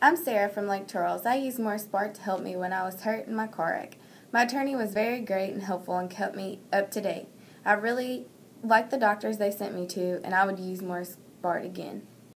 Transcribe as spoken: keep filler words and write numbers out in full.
I'm Sarah from Lake Charles. I used Morris Bart to help me when I was hurt in my car wreck. My attorney was very great and helpful and kept me up to date. I really liked the doctors they sent me to, and I would use Morris Bart again.